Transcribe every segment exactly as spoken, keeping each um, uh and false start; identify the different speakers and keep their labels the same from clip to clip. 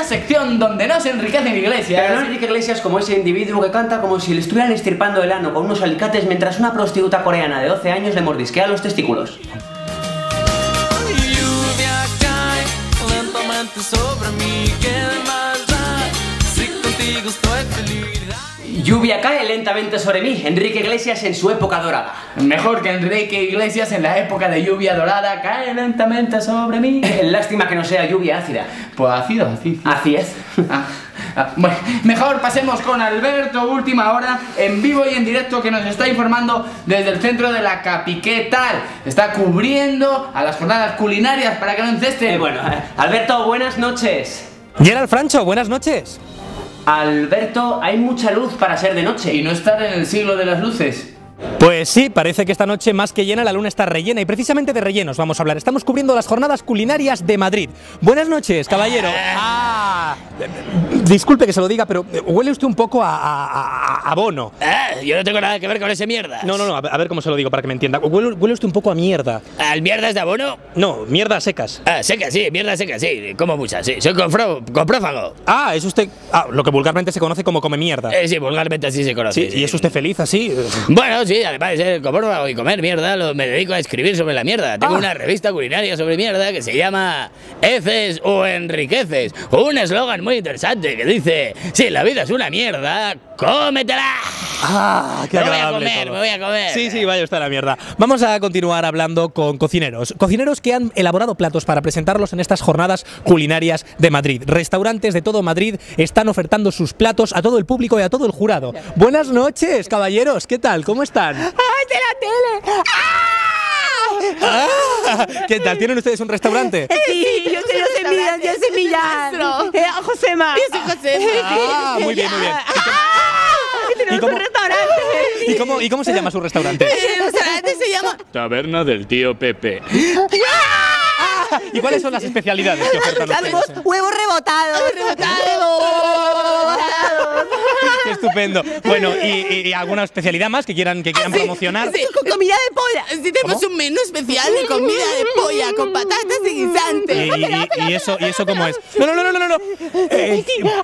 Speaker 1: sección donde no se enriquecen Iglesias.
Speaker 2: Pero no Enrique Iglesias como ese individuo que canta como si le estuvieran estirpando el ano con unos alicates mientras una prostituta coreana de doce años le mordisquea los testículos.
Speaker 3: Lluvia cae lentamente sobre mí, ¿qué más da? Si contigo estoy feliz.
Speaker 2: Lluvia cae lentamente sobre mí, Enrique Iglesias en su época dorada.
Speaker 1: Mejor que Enrique Iglesias en la época de lluvia dorada, cae lentamente sobre mí.
Speaker 2: Lástima que no sea lluvia ácida.
Speaker 1: Pues ácido, ácido.
Speaker 2: Así es.
Speaker 1: Ah, ah, bueno, mejor pasemos con Alberto, última hora, en vivo y en directo, que nos está informando desde el centro de la Capi. ¿Qué tal? Está cubriendo a las jornadas culinarias para que no encesten.
Speaker 2: Eh, bueno, eh, Alberto, buenas noches.
Speaker 4: Gerald Francho, buenas noches.
Speaker 2: Alberto, hay mucha luz para ser de noche.
Speaker 1: Y no estar en el siglo de las luces.
Speaker 4: Pues sí, parece que esta noche más que llena la luna está rellena, y precisamente de rellenos vamos a hablar. Estamos cubriendo las jornadas culinarias de Madrid. Buenas noches, caballero. Ah, disculpe que se lo diga, pero huele usted un poco a, a, a, a bono.
Speaker 5: Eh, yo no tengo nada que ver con ese mierda.
Speaker 4: No, no, no, a ver cómo se lo digo para que me entienda. Huele, huele usted un poco a mierda.
Speaker 5: ¿Al mierdas de abono?
Speaker 4: No, mierda secas.
Speaker 5: Ah, secas, sí, mierda seca, sí, como muchas, sí. Soy confro, comprófago.
Speaker 4: Ah, es usted. Ah, lo que vulgarmente se conoce como come mierda.
Speaker 5: Eh, sí, vulgarmente así se conoce.
Speaker 4: Sí,
Speaker 5: sí.
Speaker 4: ¿Y es usted feliz así?
Speaker 5: Bueno, sí, además de ser comprófago y comer mierda, lo, me dedico a escribir sobre la mierda. Tengo
Speaker 4: Ah.
Speaker 5: una revista culinaria sobre mierda que se llama Heces o Enriqueces. Un eslogan muy interesante que dice: si la vida es una mierda, cómetela.
Speaker 4: Ah, qué
Speaker 5: Me voy a
Speaker 4: agradable
Speaker 5: comer,
Speaker 4: todo.
Speaker 5: me voy a comer.
Speaker 4: Sí, sí, vaya usted a la mierda. Vamos a continuar hablando con cocineros. Cocineros que han elaborado platos para presentarlos en estas jornadas culinarias de Madrid. Restaurantes de todo Madrid están ofertando sus platos a todo el público y a todo el jurado. Buenas noches, caballeros. ¿Qué tal? ¿Cómo están?
Speaker 6: ¡Ay, de la tele! ¡Ah!
Speaker 4: Ah, ¿qué tal? ¿Tienen ustedes un restaurante?
Speaker 6: Sí, yo soy Yosemilla, Yosemilla. Eh, Josema. Yo soy Josema.
Speaker 4: Ah, muy bien, muy bien.
Speaker 6: Tenemos
Speaker 4: ¿Y cómo-
Speaker 6: un restaurante.
Speaker 4: ¿Y cómo, ¿Y cómo se llama su restaurante?
Speaker 6: El restaurante se llama...
Speaker 7: Taberna del tío Pepe.
Speaker 4: ¿Y cuáles son las especialidades que ofertan
Speaker 6: Hacemos
Speaker 4: ustedes?
Speaker 6: huevos rebotados. Rebotados.
Speaker 4: Qué estupendo. Bueno, ¿y, y- y alguna especialidad más que quieran, que quieran promocionar?
Speaker 6: Sí, con comida de polla. Sí, tenemos un menú especial de comida de polla con patatas y
Speaker 4: ¿Y,
Speaker 6: guisantes.
Speaker 4: y- y eso, ¿Y eso cómo es? No, no, no, no, no, no. Eh,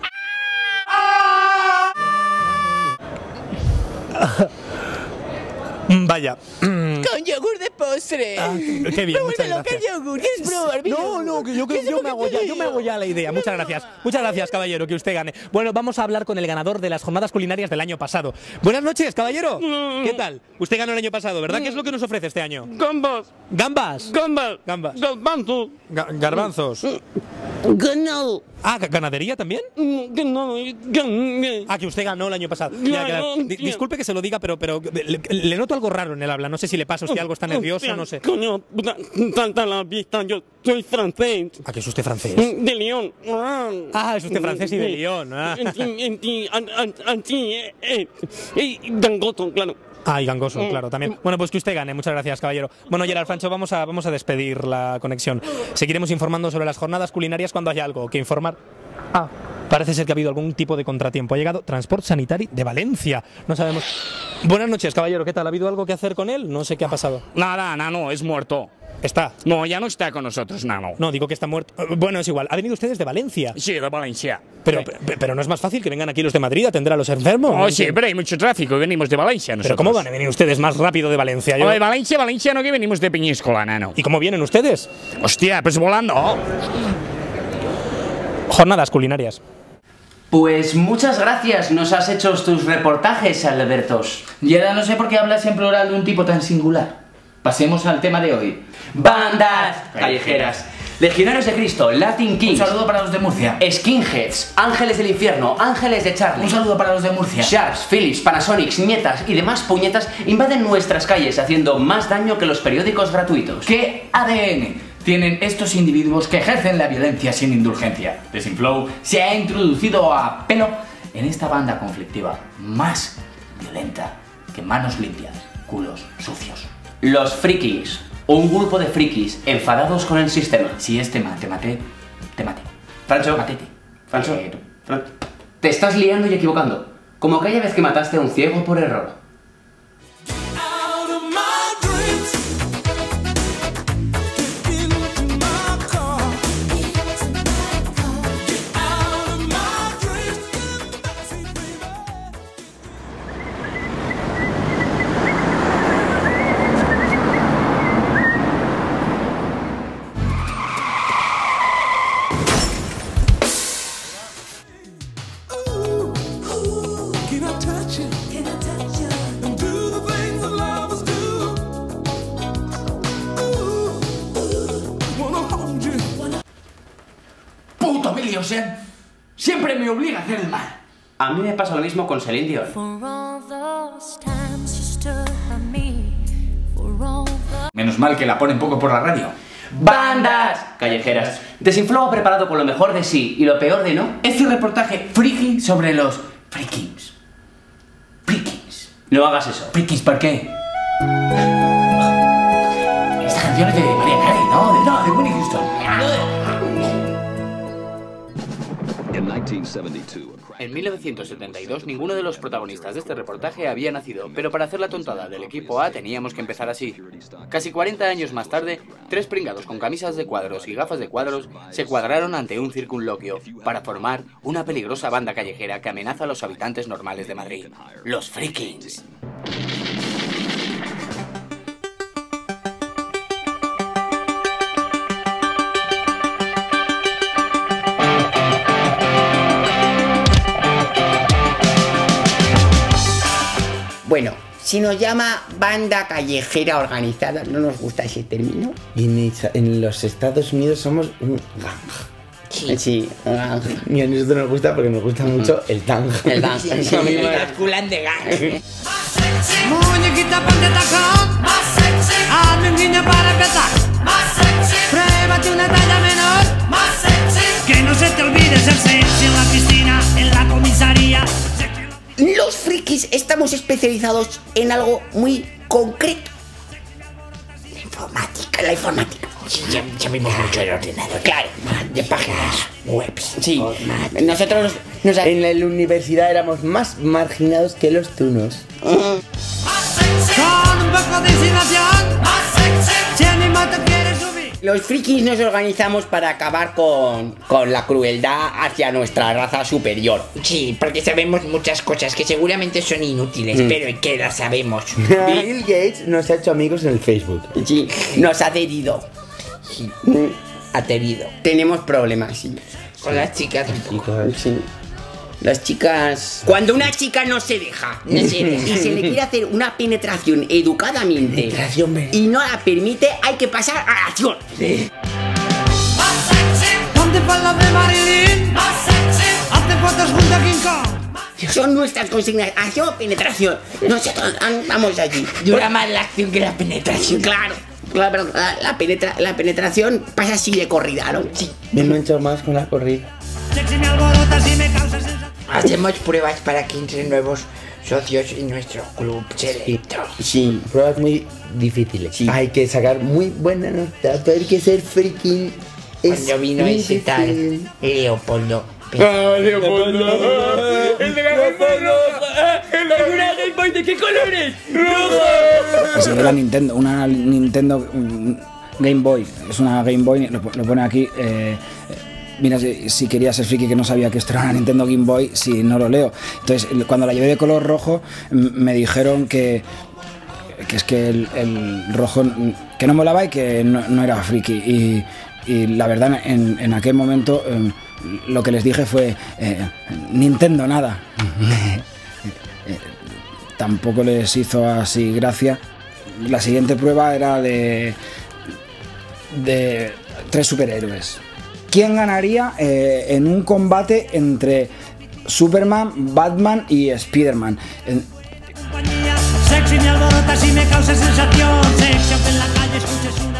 Speaker 4: Vaya.
Speaker 6: Con yogur de postre.
Speaker 4: Ah, qué bien, muchas
Speaker 6: Vuélvelo, que
Speaker 4: gracias.
Speaker 6: es yogur. ¿Quieres probar mi
Speaker 4: No,
Speaker 6: yogur?
Speaker 4: no, que yo, que
Speaker 6: ¿Qué es
Speaker 4: yo
Speaker 6: lo
Speaker 4: me
Speaker 6: que
Speaker 4: hago
Speaker 6: te
Speaker 4: ya, yo
Speaker 6: digo?
Speaker 4: me hago ya la idea. Muchas gracias. Muchas gracias, caballero, que usted gane. Bueno, vamos a hablar con el ganador de las jornadas culinarias del año pasado. Buenas noches, caballero. ¿Qué tal? Usted ganó el año pasado, ¿verdad? ¿Qué es lo que nos ofrece este año?
Speaker 7: Gambas.
Speaker 4: ¿Gambas?
Speaker 7: Gambas.
Speaker 4: Gambas.
Speaker 7: Garbanzos.
Speaker 4: Ga- garbanzos.
Speaker 6: Ganado.
Speaker 4: Ah, ¿ga- ¿ganadería también?
Speaker 7: Ganado. Gan-
Speaker 4: Ah, que usted ganó el año pasado. Ya, claro. Di- disculpe que se lo diga, pero, pero le, le noto algo raro en el habla. No sé si le pasa a usted algo, está nervioso, no sé.
Speaker 7: Coño, puta, tanta la vista, yo soy francés.
Speaker 4: ¿A qué es usted francés?
Speaker 7: De Lyon.
Speaker 4: Ah, es usted francés y de Lyon. Ah,
Speaker 7: En ti, en ti, an- an- anti, eh, eh, eh, gangoso, claro.
Speaker 4: Ah, y gangoso, claro, también. Bueno, pues que usted gane. Muchas gracias, caballero. Bueno, Gerald Francho, vamos a, vamos a despedir la conexión. Seguiremos informando sobre las jornadas culinarias cuando haya algo que informar. Ah, parece ser que ha habido algún tipo de contratiempo. Ha llegado Transport Sanitari de Valencia. No sabemos. Buenas noches, caballero. ¿Qué tal? ¿Ha habido algo que hacer con él? No sé qué ha pasado.
Speaker 7: Nada, Nano, es muerto.
Speaker 4: ¿Está?
Speaker 7: No, ya no está con nosotros, Nano.
Speaker 4: No, digo que está muerto. Eh, Bueno, es igual. ¿Ha venido ustedes de Valencia?
Speaker 7: Sí, de Valencia.
Speaker 4: Pero, pe- pero no es más fácil que vengan aquí los de Madrid a atender a los enfermos.
Speaker 7: Oh, sí, pero hay mucho tráfico, venimos de Valencia nosotros.
Speaker 4: Pero ¿cómo van a venir ustedes más rápido de Valencia? Yo-
Speaker 7: Oh, de Valencia, Valencia, no que venimos de Peñíscola, Nano.
Speaker 4: ¿Y cómo vienen ustedes?
Speaker 7: Hostia, pues volando.
Speaker 4: Jornadas culinarias.
Speaker 2: Pues muchas gracias, nos has hecho tus reportajes, Albertos.
Speaker 1: Y ahora no sé por qué hablas en plural de un tipo tan singular. Pasemos al tema de hoy.
Speaker 2: Bandas callejeras, Legionarios de Cristo, Latin
Speaker 1: Un
Speaker 2: Kings,
Speaker 1: saludo para los de Murcia.
Speaker 2: Skinheads, Ángeles del Infierno, Ángeles de Charlie.
Speaker 1: Un saludo para los de Murcia.
Speaker 2: Sharps, Philips, Panasonics, Nietas y demás puñetas invaden nuestras calles haciendo más daño que los periódicos gratuitos.
Speaker 1: ¿Qué A D N tienen estos individuos que ejercen la violencia sin indulgencia? Desinflow se ha introducido a pelo en esta banda conflictiva más violenta que manos limpias, culos sucios.
Speaker 2: Los frikis, un grupo de frikis enfadados con el sistema.
Speaker 1: Si este ma te maté, te maté.
Speaker 2: Francho,
Speaker 1: Matete.
Speaker 2: Francho,
Speaker 1: Eh,
Speaker 2: Fran- te estás liando y equivocando. Como aquella vez que mataste a un ciego por error.
Speaker 3: Out of my dreams, get into my car, get out
Speaker 1: Riley, o sea, siempre me obliga a hacer el mal.
Speaker 2: A mí me pasa lo mismo con Celine Dion.
Speaker 1: Menos mal que la ponen poco por la radio.
Speaker 2: ¡Bandas callejeras! Desinflow ha preparado con lo mejor de sí y lo peor de no
Speaker 1: Este reportaje friki sobre los frikis. Frikis.
Speaker 2: No hagas eso.
Speaker 1: Frikis, ¿por qué? Esta canción es de Mariah Carey, ¿no? De, no, de Whitney Houston.
Speaker 8: En mil novecientos setenta y dos, ninguno de los protagonistas de este reportaje había nacido, pero para hacer la tontada del equipo A teníamos que empezar así. Casi cuarenta años más tarde, tres pringados con camisas de cuadros y gafas de cuadros se cuadraron ante un circunloquio para formar una peligrosa banda callejera que amenaza a los habitantes normales de Madrid, los Frikis.
Speaker 9: Bueno, si nos llama banda callejera organizada, no nos gusta ese término.
Speaker 10: En, esa, en los Estados Unidos somos un gang.
Speaker 9: Sí, sí, un gang.
Speaker 10: Y a nosotros nos gusta porque nos gusta mucho el gang.
Speaker 9: El gang, sí, sí,
Speaker 10: sí,
Speaker 9: el culan de gang.
Speaker 3: Muñequita, ponte tacón. Más sexy. Hazme un guiño para empezar. Más sexy. Pruébate una talla menor. Más sexy. Que no se te olvide ser sexy en la piscina, en la comisaría.
Speaker 9: Los frikis estamos especializados en algo muy concreto. La informática, la informática.
Speaker 5: Sí, ya, ya vimos mucho el ordenador.
Speaker 9: Claro,
Speaker 5: de páginas web.
Speaker 9: Sí, nosotros nos...
Speaker 10: En la universidad éramos más marginados que los tunos.
Speaker 9: Uh-huh.
Speaker 3: Con un poco de insinuación. Más sexy. Si el mismo te quiere subir.
Speaker 9: Los frikis nos organizamos para acabar con, con la crueldad hacia nuestra raza superior.
Speaker 5: Sí, porque sabemos muchas cosas que seguramente son inútiles, mm. pero que las sabemos.
Speaker 10: Bill Gates nos ha hecho amigos en el Facebook.
Speaker 9: Sí, nos ha adherido.
Speaker 5: Sí, adherido.
Speaker 9: Tenemos problemas, sí.
Speaker 5: Con las chicas.
Speaker 10: Chicas,
Speaker 9: sí. Las chicas... Cuando una chica no se deja, no se deja y se le quiere hacer una penetración educadamente
Speaker 10: penetración,
Speaker 9: y no la permite, hay que pasar a la acción. Sí.
Speaker 3: Ponte palas de Marilyn. Hazte fotos junto a King Kong.
Speaker 9: Son nuestras consignas. Acción o penetración. Nosotros vamos allí.
Speaker 5: Dura más la acción que la penetración.
Speaker 9: Claro. Claro, la, la, penetra, la penetración pasa así de corrida, ¿no? Sí.
Speaker 10: Me mancho más con la corrida.
Speaker 3: Sexy me alborotas y me causas sensación.
Speaker 5: Hacemos pruebas para que entren nuevos socios en nuestro club selecto.
Speaker 10: Sí, sí, pruebas muy difíciles. Sí. Hay que sacar muy buena nota, pero hay que ser freaking.
Speaker 5: Cuando vino ese tal Leopoldo.
Speaker 10: ¡Ah, Leopoldo!
Speaker 7: ¡El de la Game Boy roja! ¡El de una Game Boy de qué colores! ¡Roja!
Speaker 11: Es una Nintendo, una Nintendo Game Boy. Es una Game Boy, lo, lo pone aquí. Eh, Mira, si, si quería ser friki que no sabía que esto era una Nintendo Game Boy, si no lo leo. Entonces, cuando la llevé de color rojo, me dijeron que, que es que el, el rojo, que no molaba y que no, no era friki. Y, y la verdad, en, en aquel momento, eh, lo que les dije fue, eh, Nintendo nada. eh, tampoco les hizo así gracia. La siguiente prueba era de, de tres superhéroes. ¿Quién ganaría eh, en un combate entre Superman, Batman y Spider-Man? En...
Speaker 3: Sexy me alborotas y me causa sensación. Sexy aunque en la calle escuches un